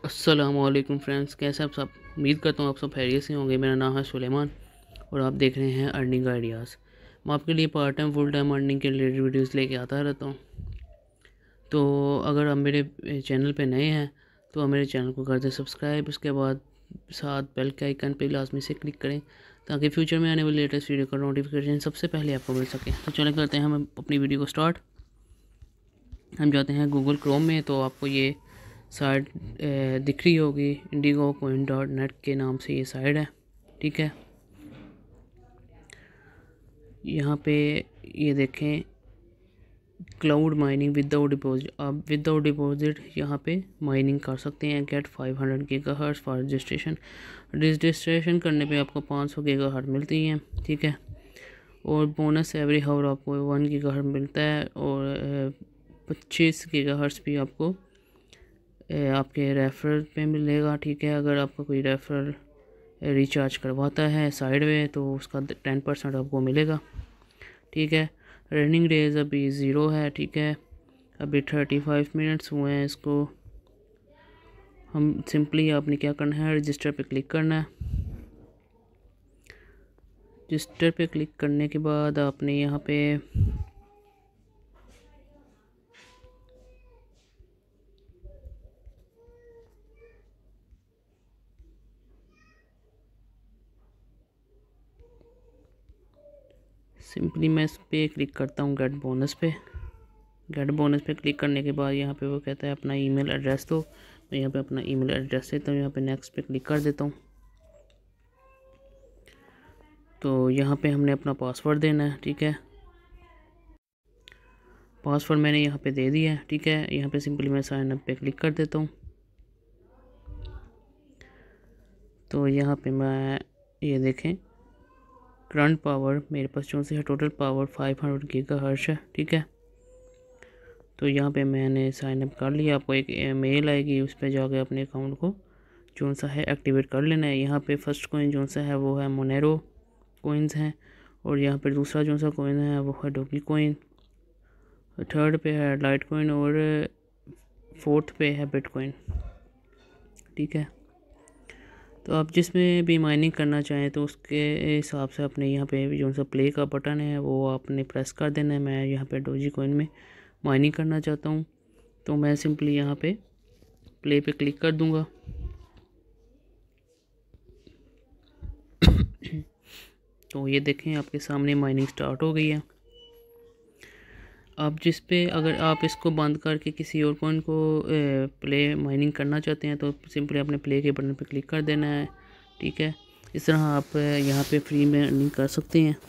अस्सलामुअलैकुम फ्रेंड्स, कैसे आप सब। उम्मीद करता हूँ आप सब खैरियत से होंगे। मेरा नाम है सुलेमान और आप देख रहे हैं अर्निंग आइडियाज़। मैं आपके लिए part time full time earning के रिलेटेड वीडियोस लेके आता रहता हूँ। तो अगर आप मेरे चैनल पे नए हैं तो आप मेरे चैनल को कर दें सब्सक्राइब। उसके बाद साथ बेल के आइकन पे लाजमी से क्लिक करें ताकि फ्यूचर में आने वाली लेटेस्ट वीडियो का नोटिफिकेशन सबसे पहले आपको मिल सके। तो चलें करते हैं हम अपनी वीडियो को स्टार्ट। हम जाते हैं गूगल क्रोम में, तो आपको ये साइट दिख रही होगी। indigocoin.net के नाम से ये साइट है, ठीक है। यहाँ पे ये देखें, क्लाउड माइनिंग विदाउट डिपॉजिट। आप विदाउट डिपॉजिट यहाँ पे माइनिंग कर सकते हैं। गेट 500 गीगाहर्ट्ज़ फॉर रजिस्ट्रेशन करने पे आपको 500 गीगाहर्ट्ज़ मिलती हैं, ठीक है। और बोनस एवरी हावर आपको 1 गीगाहर्ट्ज़ मिलता है और 25 गीगाहर्ट्ज़ भी आपको आपके रेफरल पे मिलेगा, ठीक है। अगर आपका कोई रेफरल रिचार्ज करवाता है साइड में तो उसका 10% आपको मिलेगा, ठीक है। रनिंग डेज अभी 0 है, ठीक है। अभी 35 मिनट्स हुए हैं इसको। हम सिंपली आपने क्या करना है, रजिस्टर पे क्लिक करना है। रजिस्टर पे क्लिक करने के बाद आपने यहाँ पे सिंपली मैं इस पर क्लिक करता हूँ गेट बोनस पे। गेट बोनस पे क्लिक करने के बाद यहाँ पे वो कहता है अपना ईमेल एड्रेस दो। मैं यहाँ पे अपना ईमेल एड्रेस देता हूँ, यहाँ पे नेक्स्ट पे क्लिक कर देता हूँ। तो यहाँ पे हमने अपना पासवर्ड देना है, ठीक है। पासवर्ड मैंने यहाँ पे दे दिया है, ठीक है। यहाँ पे सिंपली मैं साइन अप पे क्लिक कर देता हूँ। तो यहाँ पे मैं ये देखें, करंट पावर मेरे पास जो से है, टोटल पावर 500 गीगाहर्ट्ज़ है, ठीक है। तो यहाँ पे मैंने साइन अप कर लिया। आपको एक मेल आएगी, उस पर जाके अपने अकाउंट को जो सा है एक्टिवेट कर लेना है। यहाँ पे फर्स्ट कॉइन जो सा है वो है मोनेरो कोइंस हैं, और यहाँ पे दूसरा जो सा कॉइन है वो है डोगी कॉइन, थर्ड पे है लाइट कॉइन और फोर्थ पे है बिटकॉइन, ठीक है। तो आप जिसमें भी माइनिंग करना चाहें तो उसके हिसाब से अपने यहाँ पे जो सा प्ले का बटन है वो आपने प्रेस कर देना है। मैं यहाँ पे डोजी कॉइन में माइनिंग करना चाहता हूँ तो मैं सिंपली यहाँ पे प्ले पे क्लिक कर दूँगा। तो ये देखें आपके सामने माइनिंग स्टार्ट हो गई है। आप जिस पे अगर आप इसको बंद करके किसी और कॉइन को प्ले माइनिंग करना चाहते हैं तो सिंपली अपने प्ले के बटन पे क्लिक कर देना है, ठीक है। इस तरह आप यहाँ पे फ्री में अर्निंग कर सकते हैं।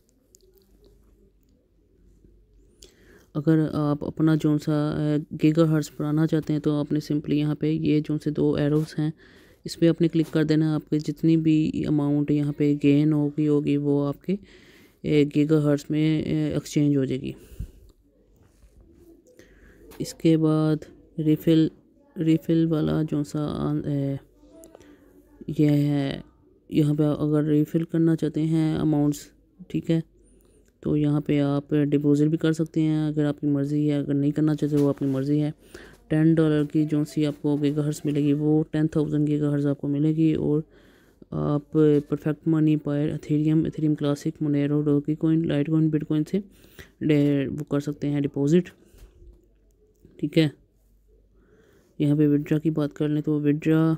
अगर आप अपना जो सा गीगाहर्ट्ज़ बढ़ाना चाहते हैं तो आपने सिंपली यहाँ पे ये जो से 2 एरोस हैं इस पर आपने क्लिक कर देना है। आपके जितनी भी अमाउंट यहाँ पे गेन होगी वो आपके गीगाहर्ट्ज़ में एक्सचेंज हो जाएगी। इसके बाद रिफ़िल वाला जो सा ये है, यहाँ पे अगर रिफ़िल करना चाहते हैं अमाउंट्स, ठीक है, तो यहाँ पे आप डिपॉज़िट भी कर सकते हैं अगर आपकी मर्ज़ी है। अगर नहीं करना चाहते वो आपकी मर्ज़ी है। $10 की जो सी आपको गीगाहर्ट्ज़ मिलेगी वो 10,000 गीगाहर्ट्ज़ आपको मिलेगी। और आप Perfect Money Payeer Ethereum Classic Monero Dogecoin Litecoin bitcoin से वो कर सकते हैं डिपॉज़िट, ठीक है। यहाँ पे विड्रा की बात कर लें तो विड्रा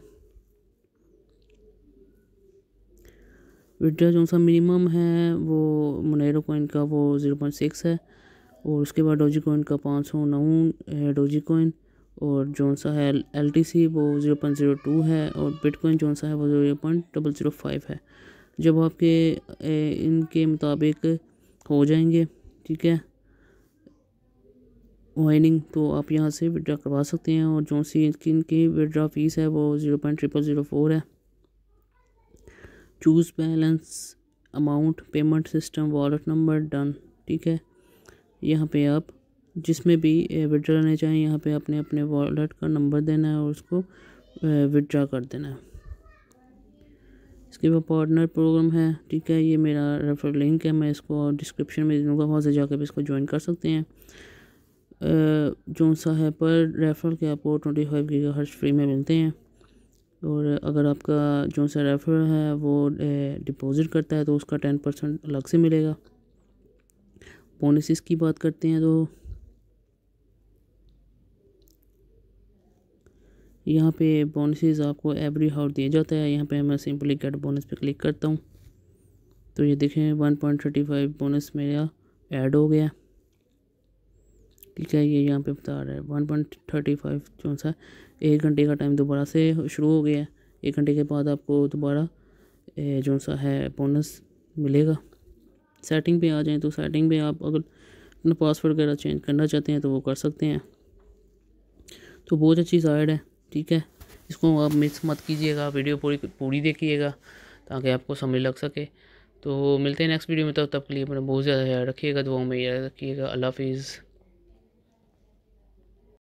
जो सा मिनिमम है वो मोनेरो कॉइन का वो 0.6 है, और उसके बाद डोजी कॉइन का 509 डोजी कॉइन, और जो सा है LTC वो 0.02 है, और बिटकॉइन जो सा है वो 0.005 है। जब आपके इनके मुताबिक हो जाएंगे, ठीक है, माइनिंग, तो आप यहाँ से विड्रा करवा सकते हैं। और जो सी इनकी विड्रा फीस है वो 0.0004 है। Choose balance amount payment system wallet number done, ठीक है। यहाँ पे आप जिसमें भी विड्रा लेना चाहें यहाँ पे आपने अपने वॉलेट का नंबर देना है और उसको विड्रा कर देना है। इसके बाद पार्टनर प्रोग्राम है, ठीक है। ये मेरा रेफरल लिंक है, मैं इसको डिस्क्रिप्शन में दे दूँगा, वहाँ से जाकर भी इसको ज्वाइन कर सकते हैं। जो सा है पर रेफरल के आपको 25 गीगाहर्ट्ज़ फ्री में मिलते हैं। और अगर आपका जो सा रेफर है वो डिपॉज़िट करता है तो उसका 10% अलग से मिलेगा। बोनसेस की बात करते हैं तो यहाँ पे बोनसेस आपको एवरी हावर दिया जाता है। यहाँ पे मैं सिंपली गेट बोनस पे क्लिक करता हूँ तो ये देखें 1.35 बोनस मेरा ऐड हो गया। ठीक है, ये यहाँ पे बता रहा है 1.35 जो सा 1 घंटे का टाइम दोबारा से शुरू हो गया है। 1 घंटे के बाद आपको दोबारा जो सा है बोनस मिलेगा। सेटिंग पे आ जाएं तो सेटिंग पे आप अगर अपना पासवर्ड वगैरह चेंज करना चाहते हैं तो वो कर सकते हैं। तो बहुत अच्छी साइड है। ठीक है, इसको आप मिस मत कीजिएगा, वीडियो पूरी देखिएगा ताकि आपको समझ लग सके। तो मिलते हैं नेक्स्ट वीडियो में, तब के लिए अपना बहुत ज़्यादा ख्याल रखिएगा, दुआओं में याद रखिएगा। अल्लाह हाफिज़।